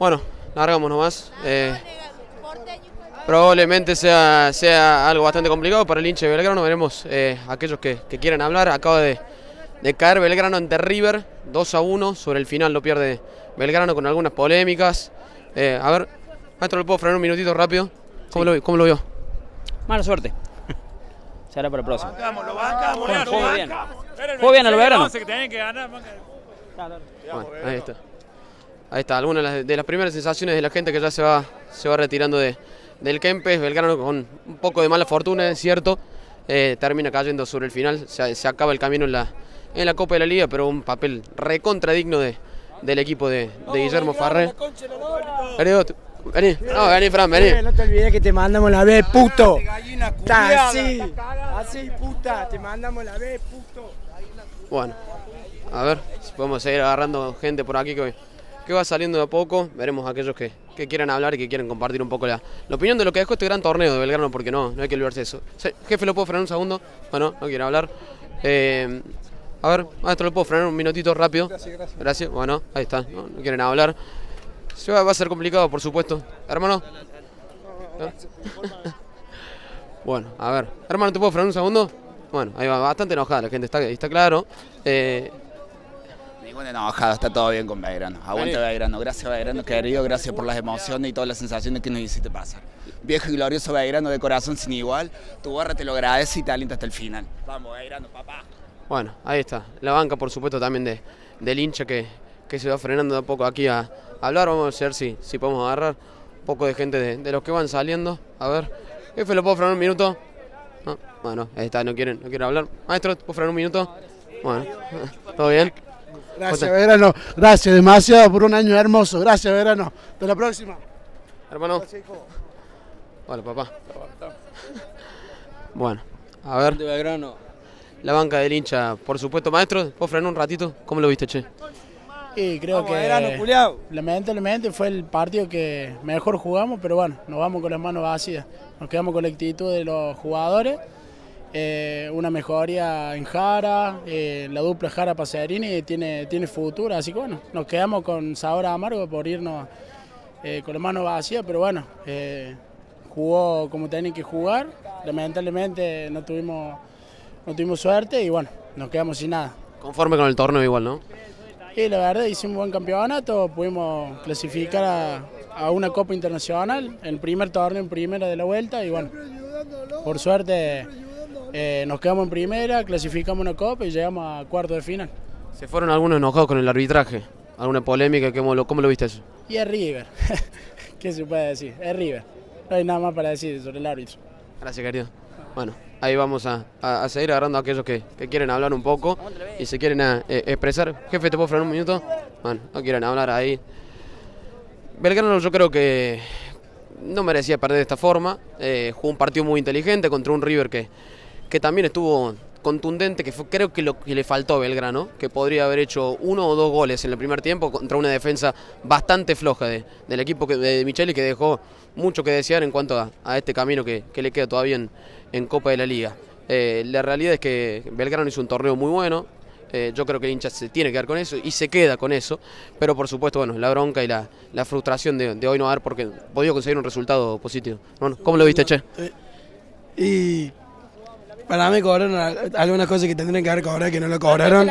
Bueno, largamos nomás. Probablemente sea algo bastante complicado para el hincha de Belgrano. Veremos aquellos que quieran hablar. Acaba de caer Belgrano ante River, 2-1. Sobre el final lo pierde Belgrano con algunas polémicas. A ver, maestro, ¿le puedo frenar un minutito rápido? ¿Cómo lo vio? Mala suerte. Será para el próximo. Lo bancamos. Juego bien. Juego bien al Belgrano. Bueno, ahí está, algunas de las primeras sensaciones de la gente que ya se va retirando del Kempes. Belgrano con un poco de mala fortuna, es cierto, termina cayendo sobre el final, se acaba el camino en la Copa de la Liga, pero un papel recontradigno del equipo de Guillermo Farré. Vení, Fran, vení. No te olvides que te mandamos la B, puto. Está así, puta, te mandamos la B, puto. Bueno, a ver si podemos seguir agarrando gente por aquí que va saliendo de a poco. Veremos a aquellos que quieran hablar y que quieran compartir un poco la opinión de lo que dejó este gran torneo de Belgrano, porque no hay que olvidarse de eso. Jefe, ¿lo puedo frenar un segundo? Bueno, no quiere hablar. A ver, maestro, ¿lo puedo frenar un minutito rápido? Gracias. Bueno, ahí está, no quieren hablar. Va a ser complicado, por supuesto. Hermano. Bueno, a ver. Hermano, ¿te puedo frenar un segundo? Bueno, ahí va, bastante enojada la gente, está claro. Ninguna enojada, está todo bien con Belgrano. Aguante Belgrano, gracias Belgrano querido, gracias por las emociones y todas las sensaciones que nos hiciste pasar. Viejo y glorioso Belgrano de corazón sin igual, tu barra te lo agradece y te alienta hasta el final. Vamos Belgrano, papá. Bueno, ahí está. La banca, por supuesto, también del hincha que se va frenando de a poco aquí a hablar. Vamos a ver si podemos agarrar un poco de gente de los que van saliendo. A ver, jefe, ¿lo puedo frenar un minuto? No, bueno, ahí está, no quieren hablar. Maestro, ¿puedo frenar un minuto? Bueno, ¿todo bien? Gracias, Belgrano. Gracias, demasiado por un año hermoso. Gracias, Belgrano. Hasta la próxima. Hermano. Hola, papá. Bueno, a ver. La banca del hincha, por supuesto. Maestro, ¿puedo frenar un ratito? ¿Cómo lo viste, che? Y creo que lamentablemente fue el partido que mejor jugamos, pero bueno, nos vamos con las manos vacías. Nos quedamos con la actitud de los jugadores. Una mejoría en Jara, la dupla Jara-Pacerini tiene futuro, así que bueno, nos quedamos con sabor amargo por irnos con las manos vacías, pero bueno, jugó como tenía que jugar, lamentablemente no tuvimos suerte y bueno, nos quedamos sin nada. Conforme con el torneo igual, ¿no? Y la verdad hicimos un buen campeonato, pudimos clasificar a una Copa Internacional, el primer torneo en primera de la vuelta y bueno, por suerte nos quedamos en primera, clasificamos una Copa y llegamos a cuartos de final. ¿Se fueron algunos enojados con el arbitraje? ¿Alguna polémica? ¿Cómo lo viste eso? Y es River, ¿qué se puede decir? Es River, no hay nada más para decir sobre el árbitro. Gracias, querido. Bueno, ahí vamos a seguir agarrando a aquellos que quieren hablar un poco y se quieren expresar. Jefe, ¿te puedo frenar un minuto? Bueno, no quieren hablar ahí. Belgrano yo creo que no merecía perder de esta forma. Jugó un partido muy inteligente contra un River que también estuvo contundente, que creo que lo que le faltó a Belgrano, que podría haber hecho 1 o 2 goles en el primer tiempo contra una defensa bastante floja del equipo de Micheli, que dejó mucho que desear en cuanto a este camino que le queda todavía en Copa de la Liga. La realidad es que Belgrano hizo un torneo muy bueno. Yo creo que el hincha se tiene que quedar con eso y se queda con eso, pero por supuesto, bueno, la bronca y la frustración de hoy no haber porque podido conseguir un resultado positivo. Bueno, ¿cómo lo viste, che? Y para mí cobraron algunas cosas que tendrían que haber cobrado que no lo cobraron.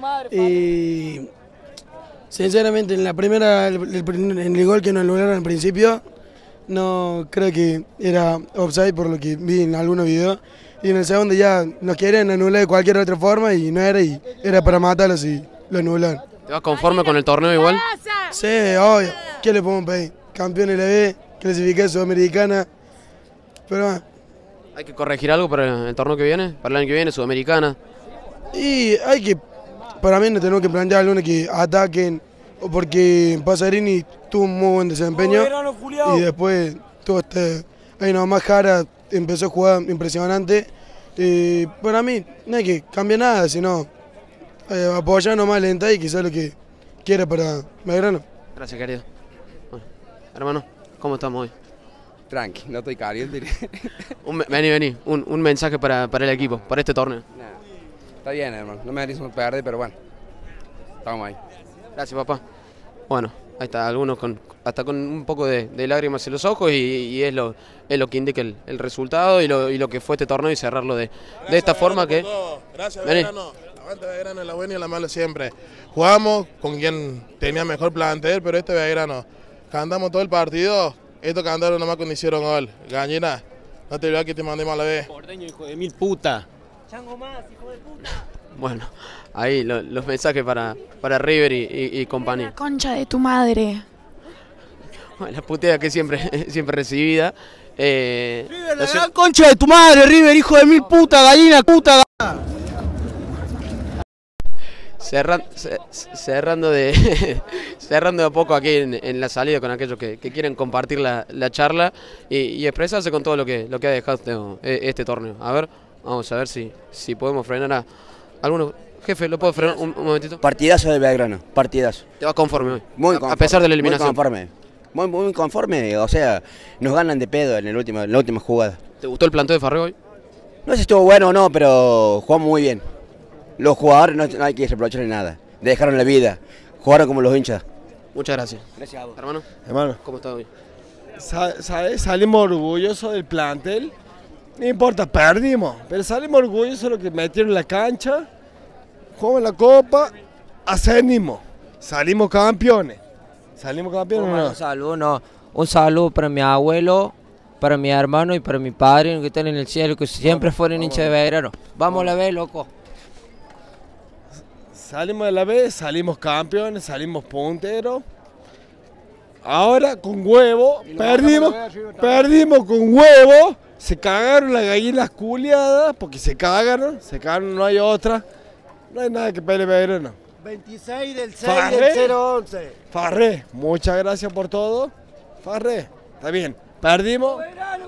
Y sinceramente en la primera, en el gol que nos lograron al principio, no creo que era offside por lo que vi en algunos videos. Y en el segundo ya nos quieren anular de cualquier otra forma y no era, y era para matarlos y lo anularon. ¿Te vas conforme con el torneo igual? Sí, obvio. ¿Qué le podemos pedir? Campeón de la B, clasificada Sudamericana. Pero bueno. ¿Hay que corregir algo para el torneo que viene? ¿Para el año que viene, Sudamericana? Y hay que, para mí no tenemos que plantear algunos que ataquen, porque Pacerini tuvo un muy buen desempeño y después todo ahí nomás Jara empezó a jugar impresionante. Para mí no hay que cambiar nada, sino apoyar nomás, alentar y quizás lo que quiera para Belgrano. Gracias, querido. Bueno, hermano, ¿cómo estamos hoy? Tranqui, no estoy caliente. Vení, un mensaje para el equipo, para este torneo. Nah, está bien, hermano, no me merecemos perder, pero bueno, estamos ahí. Gracias, papá. Bueno, ahí está, algunos hasta con un poco de lágrimas en los ojos y es lo que indica el resultado y lo que fue este torneo y cerrarlo de esta forma que... Gracias, Belgrano. Aguante Belgrano, en la buena y en la mala siempre. Jugamos con quien tenía mejor plantel, pero este Belgrano, cantamos todo el partido, estos cantaron nomás cuando hicieron gol. Gallina, no te olvides que te mandemos a la vez. Porteño, hijo de mil puta. Chango más, hijo de puta. Bueno, ahí los mensajes para River y compañía. La concha de tu madre. Bueno, la puteada que siempre recibida. River, la gran concha de tu madre, River, hijo de mil puta, gallina, puta. Cerrando de a poco aquí en la salida con aquellos que quieren compartir la charla y expresarse con todo lo que ha dejado este torneo. A ver, vamos a ver si podemos frenar a algunos. Jefe, ¿lo puedo frenar un momentito? Partidazo de Belgrano, partidazo. ¿Te vas conforme hoy? Muy conforme. A pesar de la eliminación. Muy conforme, o sea, nos ganan de pedo en la última jugada. ¿Te gustó el planteo de Farré hoy? No sé si estuvo bueno o no, pero jugamos muy bien. Los jugadores no hay que reprocharle nada. Dejaron la vida, jugaron como los hinchas. Muchas gracias. Gracias a vos. Hermano, ¿Cómo está hoy? salimos orgullosos del plantel. No importa, perdimos, pero salimos orgullosos de lo que metieron en la cancha. Jugamos la copa, ascendimos, salimos campeones. ¿Salimos campeones o no? Un saludo para mi abuelo, para mi hermano y para mi padre que están en el cielo, que siempre fueron hinchas de Belgrano. Vamos a la B, loco. Salimos de la B, salimos campeones, salimos punteros. Ahora con huevo, perdimos con huevo. Se cagaron las gallinas culiadas, porque se cagaron, no hay otra. No hay nada que pele Belgrano. 26 del 6 del 011. Farré, muchas gracias por todo. Farré, está bien. Perdimos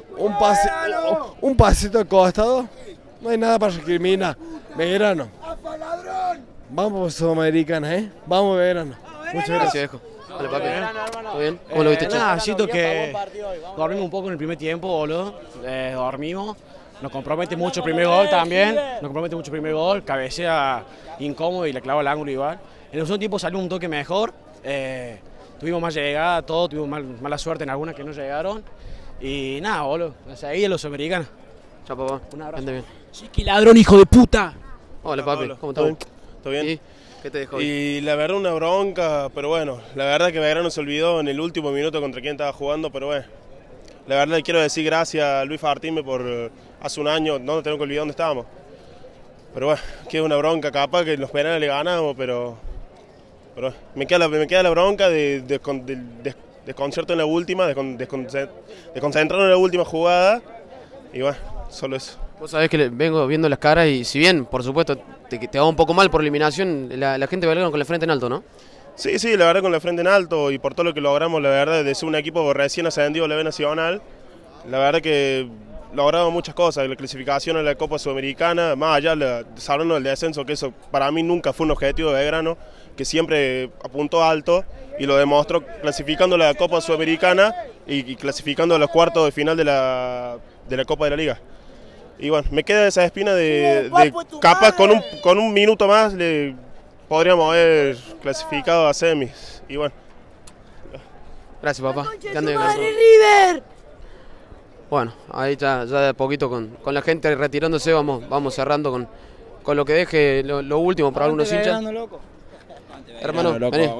un pasito al costado. No hay nada para recriminar. Belgrano. Vamos Sudamericana, Vamos Belgrano. Muchas gracias, viejo. Vale, papi. ¿Todo bien? ¿Cómo lo viste, che? Nada, siento que dormimos un poco en el primer tiempo, boludo. Dormimos. Nos compromete mucho el primer gol también. Cabecea incómodo y le clava el ángulo igual. En el segundo tiempo salió un toque mejor. Tuvimos más llegada, tuvimos mala suerte en algunas que no llegaron. Y nada, boludo. Ahí en los Sudamericanos. Chao, papá. Un abrazo. Bien. Chiqui ladrón, hijo de puta. Hola, papi. ¿Cómo estás? ¿Todo bien? ¿Y qué te dejó hoy? Y la verdad una bronca, pero bueno, la verdad que Belgrano se olvidó en el último minuto contra quién estaba jugando, pero bueno. La verdad le quiero decir gracias a Luis Fartime por hace un año, no tengo que olvidar dónde estábamos. Pero bueno, queda una bronca, capaz que los penales le ganamos, pero me queda la bronca de desconcierto en la última, de concentrarnos en la última jugada, y bueno, solo eso. Vos sabés que vengo viendo las caras y si bien, por supuesto, te va un poco mal por eliminación, la gente de Belgrano con la frente en alto, ¿no? Sí, la verdad con la frente en alto y por todo lo que logramos, la verdad, de ser un equipo recién ascendido a la B Nacional, la verdad que logramos muchas cosas, la clasificación a la Copa Sudamericana, más allá de hablando del descenso, que eso para mí nunca fue un objetivo de Belgrano, que siempre apuntó alto y lo demostró clasificando a la Copa Sudamericana y clasificando a los cuartos de final de la Copa de la Liga. Y bueno, me queda esa espina de capaz con un minuto más podríamos haber clasificado a semis. Y bueno. Gracias, papá. River! Bueno, ahí ya de a poquito con la gente retirándose, vamos cerrando con lo que deje lo último para algunos hinchas. Hermano,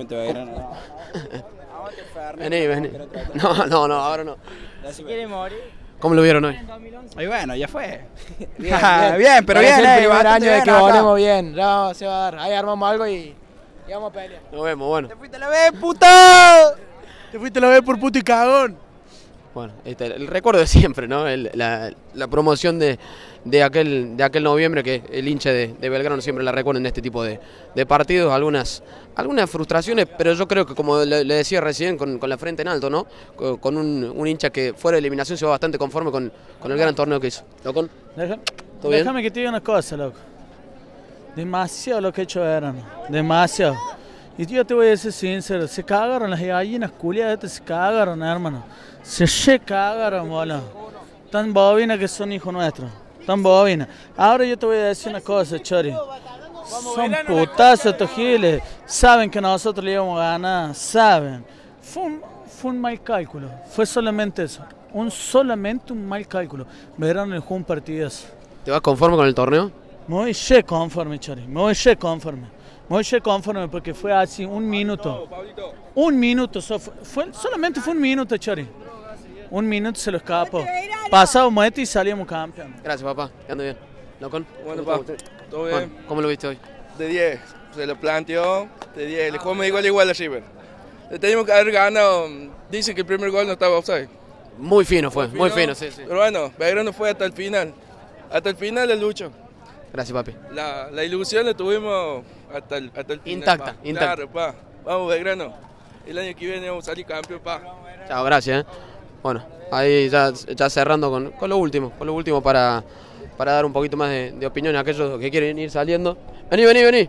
vení. No, ahora no. Si quiere morir. ¿Cómo lo vieron hoy? Y bueno, ya fue. Bien, pero bien, el primer año de que volvemos bien. No, se va a dar. Ahí armamos algo y vamos a pelear. Nos vemos, bueno. ¡Te fuiste a la B, puta! Te fuiste a la B por puto y cagón. Bueno, el recuerdo de siempre, ¿no? La promoción de aquel noviembre que el hincha de Belgrano siempre la recuerda en este tipo de partidos, algunas frustraciones, pero yo creo que como le decía recién, con la frente en alto, ¿no? Con un hincha que fuera de eliminación se va bastante conforme con el gran torneo que hizo. ¿Locón? ¿Todo bien? Déjame que te diga una cosa, loco. Demasiado lo que ha hecho Belgrano, demasiado. Y yo te voy a decir sincero, se cagaron las gallinas culiadas, se cagaron, hermano. Se cagaron, boludo. Tan bobinas que son hijos nuestros. Tan bobinas. Ahora yo te voy a decir una cosa, Chori. Son putazos estos giles. Saben que nosotros le íbamos a ganar. Saben. Fue un mal cálculo, fue solamente eso. Solamente un mal cálculo. Belgrano le jugó un partidazo. ¿Te vas conforme con el torneo? Me voy conforme, Chori. Me voy conforme porque fue así, un minuto. Un minuto, solamente fue un minuto, Chori. Un minuto se lo escapó. Pasado muerte y salíamos campeón. Gracias, papá. Que ande bien. ¿Locón? Bueno, papá. ¿Todo bien? Bueno, ¿cómo lo viste hoy? De 10. Se lo planteó. De 10. Le jugamos igual a River. Le teníamos que haber ganado. Dicen que el primer gol no estaba offside. Muy fino fue, muy fino, sí. Pero bueno, Belgrano fue hasta el final. Hasta el final la lucha. Gracias, papi. La ilusión la tuvimos hasta el final. Intacta. Claro, pa. Vamos, Belgrano. El año que viene vamos a salir campeón, pa. Chao, gracias. Bueno, ahí ya cerrando con lo último para dar un poquito más de opinión a aquellos que quieren ir saliendo. Vení.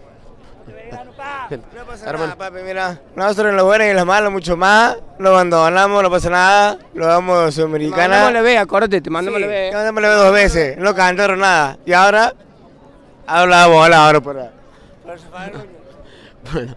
No pasa nada, papi, mira. Nosotros en lo bueno y en lo malo mucho más. Lo abandonamos, no pasa nada. Lo damos a Sudamericana. Mandamos la B, acordate, te mandamos la B. Mandamos la B 2 veces. No cantaron nada. Y ahora la bola ahora por ahí. Bueno,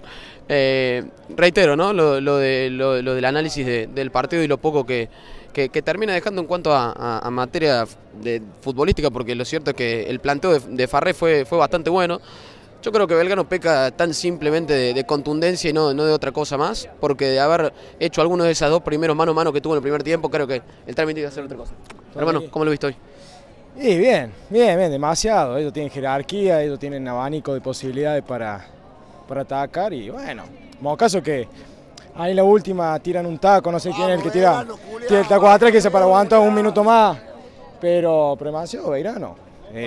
reitero, ¿no? Lo del análisis del partido y lo poco que termina dejando en cuanto a materia de futbolística, porque lo cierto es que el planteo de Farré fue bastante bueno. Yo creo que Belgrano peca tan simplemente de contundencia y no de otra cosa más, porque de haber hecho alguno de esas dos primeros mano a mano que tuvo en el primer tiempo, creo que el trámite iba a ser otra cosa. Hermano, ¿cómo lo viste hoy? Y bien, demasiado. Ellos tienen jerarquía, ellos tienen abanico de posibilidades para atacar y bueno, como caso que ahí en la última tiran un taco, no sé quién es el que tira el taco atrás que se para aguantar un minuto más, pero demasiado Belgrano.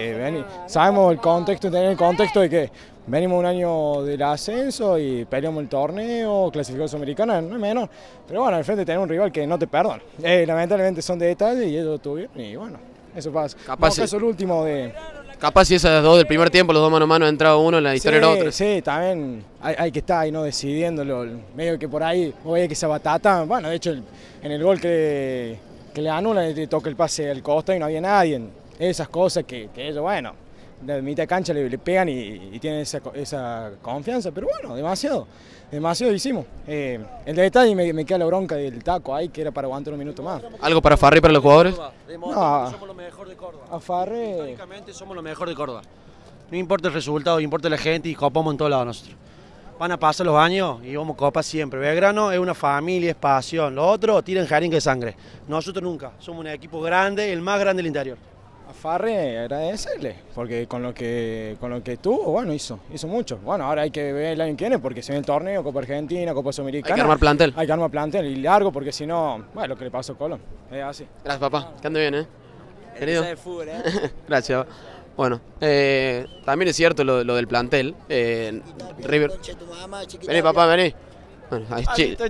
Sabemos el contexto, tener el contexto de que venimos un año del ascenso y peleamos el torneo, clasificó Sudamericana, no es menor, pero bueno, al frente tenemos un rival que no te perdona. Lamentablemente son de detalles y ellos lo tuvieron y bueno, eso pasa. Capaz eso es el último de... Capaz si esas dos del primer tiempo, los dos mano a mano, ha entrado uno, en la historia era otra. Sí, también hay que estar ahí no decidiéndolo, medio que por ahí, oye que se batata, bueno, de hecho en el gol que le anulan, le toca el pase al costa y no había nadie. Esas cosas que ellos, bueno, de mitad de cancha le pegan y tienen esa confianza, pero bueno, demasiado hicimos. El detalle me queda la bronca del taco ahí, que era para aguantar un minuto más. ¿Algo para Farré y para los jugadores? No, somos lo mejor de Córdoba. A Farré... Históricamente somos lo mejor de Córdoba. No importa el resultado, importa la gente y copamos en todos lados nosotros. Van a pasar los años y vamos a copar siempre. Belgrano es una familia, es pasión. Los otros tiran jeringa de sangre. Nosotros nunca. Somos un equipo grande, el más grande del interior. A Farré agradecerle, porque con lo que tuvo, bueno, hizo mucho. Bueno, ahora hay que ver el año que viene, porque se viene el torneo, Copa Argentina, Copa Sudamericana. Hay que armar plantel. Hay que armar plantel y largo, porque si no, bueno, lo que le pasó a Colón, es así. Gracias, papá, que ande bien, Querido. Fútbol, Gracias. Bueno, también es cierto lo del plantel. River. Vení, papá, vení. Bueno, ahí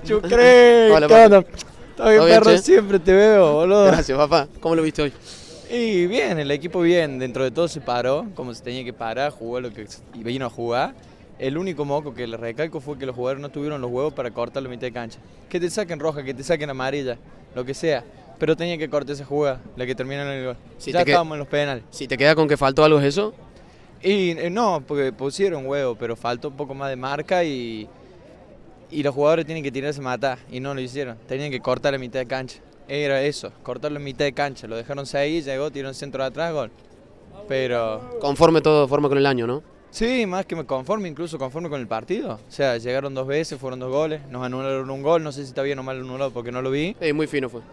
Hola, papá. Está bien, perro, siempre te veo, boludo. Gracias, papá. ¿Cómo lo viste hoy? Y bien, el equipo bien, dentro de todo se paró, como se tenía que parar, jugó lo que y vino a jugar. El único moco que le recalco fue que los jugadores no tuvieron los huevos para cortar la mitad de cancha. Que te saquen roja, que te saquen amarilla, lo que sea. Pero tenía que cortar esa jugada, la que termina en el gol. Ya estábamos en los penales. Si te queda con que faltó algo, ¿es eso? Y no, porque pusieron huevo, pero faltó un poco más de marca y los jugadores tienen que tirarse a matar y no lo hicieron. Tenían que cortar la mitad de cancha. Era eso, cortarlo en mitad de cancha. Lo dejaron seguir, llegó, tiró un centro de atrás, gol. Pero... Conforme con el año, ¿no? Sí, más que me conforme, incluso conforme con el partido. O sea, llegaron 2 veces, fueron 2 goles, nos anularon un gol, no sé si está bien o mal anulado porque no lo vi. Muy fino fue.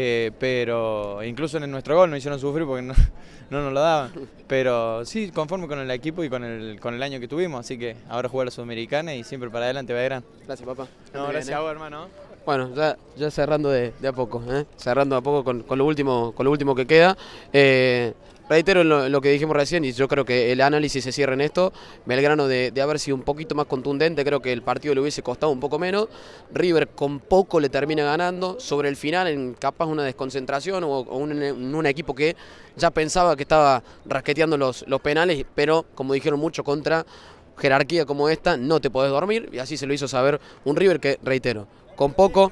Pero incluso en nuestro gol nos hicieron sufrir porque no nos lo daban. Pero sí, conforme con el equipo y con el año que tuvimos, así que ahora jugar la Sudamericana y siempre para adelante va a gran. Gracias, papá. No, gracias a vos, hermano. Bueno, ya cerrando de a poco, cerrando de a poco con lo último que queda. Reitero lo que dijimos recién y yo creo que el análisis se cierra en esto. Belgrano de haber sido un poquito más contundente, creo que el partido le hubiese costado un poco menos. River con poco le termina ganando. Sobre el final, en capaz una desconcentración o un equipo que ya pensaba que estaba rasqueteando los penales, pero como dijeron mucho, contra jerarquía como esta no te podés dormir y así se lo hizo saber un River que, reitero, con poco...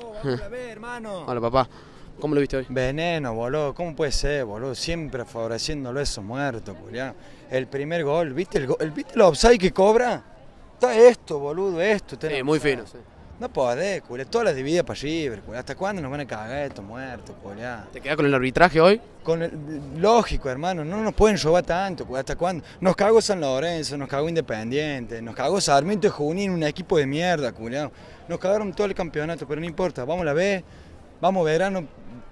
Hola, papá. ¿Cómo lo viste hoy? Veneno, boludo. ¿Cómo puede ser, boludo? Siempre favoreciéndolo a esos muertos, Julián. El primer gol, ¿viste el offside que cobra? Está esto, boludo, esto. Sí, muy fino, sí. No podés, culiao. Todas las divididas para River, culiao. ¿Hasta cuándo nos van a cagar estos muertos, culiao? ¿Te quedas con el arbitraje hoy? Lógico, hermano, no nos pueden robar tanto, culiao. ¿Hasta cuándo? Nos cagó San Lorenzo, nos cagó Independiente, nos cagó Sarmiento de Junín, un equipo de mierda, culiao. Nos cagaron todo el campeonato, pero no importa. Vamos a la B, vamos Belgrano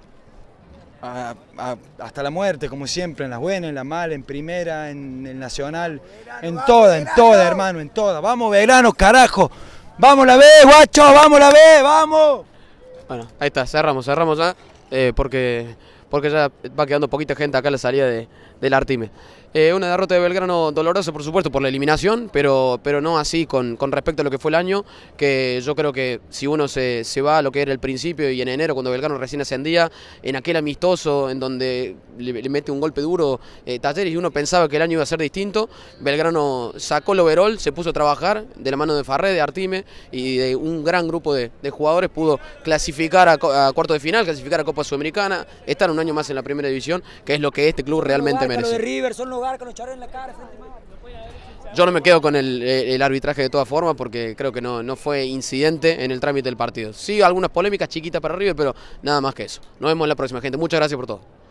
hasta la muerte, como siempre, en las buenas, en las malas, en primera, en el Nacional, en toda, hermano, en toda. Vamos Belgrano, carajo. ¡Vamos la B, guacho! ¡Vamos la B! ¡Vamos! Bueno, ahí está, cerramos ya, porque ya va quedando poquita gente acá a la salida del Artime. Una derrota de Belgrano dolorosa, por supuesto, por la eliminación, pero no así con respecto a lo que fue el año, que yo creo que si uno se va a lo que era el principio y en enero, cuando Belgrano recién ascendía, en aquel amistoso en donde le mete un golpe duro Talleres y uno pensaba que el año iba a ser distinto, Belgrano sacó el overall, se puso a trabajar de la mano de Farré, de Artime y de un gran grupo de jugadores, pudo clasificar a cuarto de final, clasificar a Copa Sudamericana, estar un año más en la primera división, que es lo que este club realmente merece. Yo no me quedo con el arbitraje de todas formas porque creo que no fue incidente en el trámite del partido. Sí, algunas polémicas chiquitas para River, pero nada más que eso. Nos vemos la próxima, gente. Muchas gracias por todo.